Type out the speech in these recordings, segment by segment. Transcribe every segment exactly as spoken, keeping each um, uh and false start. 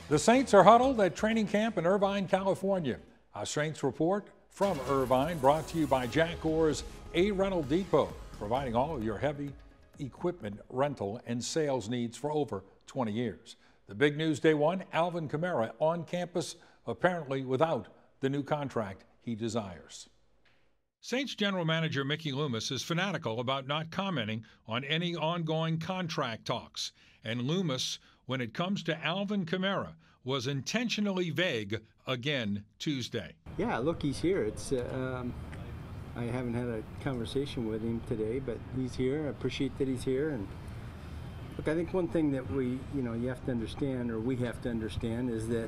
The Saints are huddled at training camp in Irvine, California. A Saints report from Irvine brought to you by Jack Gore's A Rental Depot, providing all of your heavy equipment rental and sales needs for over twenty years. The big news day one, Alvin Kamara on campus, apparently without the new contract he desires. Saints general manager Mickey Loomis is fanatical about not commenting on any ongoing contract talks. And Loomis, when it comes to Alvin Kamara, was intentionally vague again Tuesday. Yeah, look, he's here. It's uh, um, I haven't had a conversation with him today, but he's here. I appreciate that he's here. And look, I think one thing that we, you know, you have to understand, or we have to understand, is that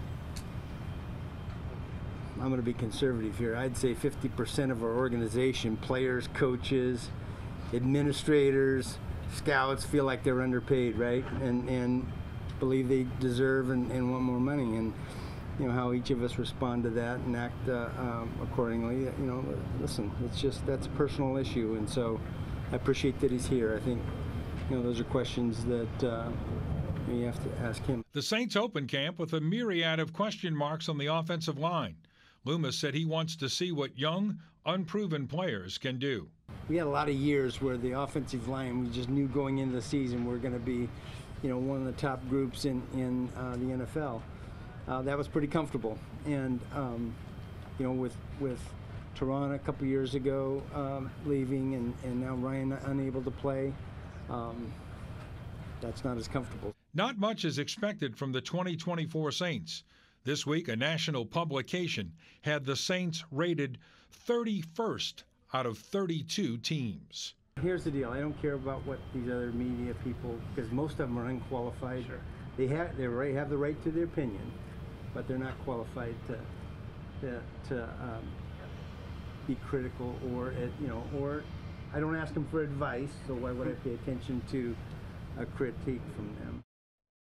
I'm going to be conservative here. I'd say fifty percent of our organization, players, coaches, administrators, scouts, feel like they're underpaid, right? And and believe they deserve and, and want more money. And you know how each of us respond to that and act uh, um, accordingly. You know, listen, it's just that's a personal issue, and so I appreciate that he's here. I think you know those are questions that uh, you have to ask him. The Saints open camp with a myriad of question marks on the offensive line. Loomis said he wants to see what young, unproven players can do. We had a lot of years where the offensive line, we just knew going into the season we're going to be, you know, one of the top groups in in uh, the N F L. Uh, that was pretty comfortable, and um, you know, with with Toronto a couple years ago um, leaving, and and now Ryan unable to play, um, that's not as comfortable. Not much is expected from the twenty twenty-four Saints. This week, a national publication had the Saints rated thirty-first out of thirty-two teams. Here's the deal. I don't care about what these other media people, because most of them are unqualified. Sure. They have they right, have the right to their opinion, but they're not qualified to to, to um, be critical or uh, you know or I don't ask them for advice. So why would I pay attention to a critique from them?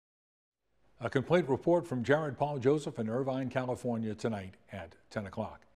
A complete report from Jared Paul Joseph in Irvine, California tonight at ten o'clock.